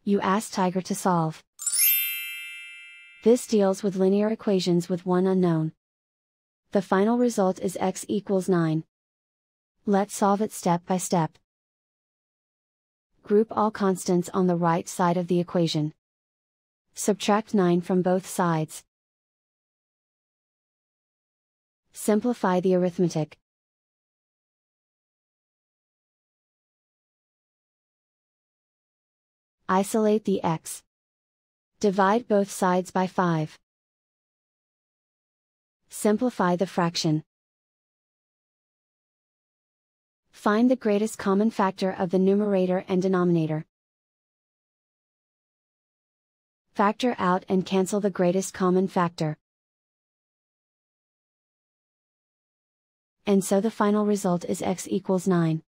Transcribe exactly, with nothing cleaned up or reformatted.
You ask Tiger to solve. This deals with linear equations with one unknown. The final result is x equals nine. Let's solve it step by step. Group all constants on the right side of the equation. Subtract nine from both sides. Simplify the arithmetic. Isolate the x. Divide both sides by five. Simplify the fraction. Find the greatest common factor of the numerator and denominator. Factor out and cancel the greatest common factor. And so the final result is x equals nine.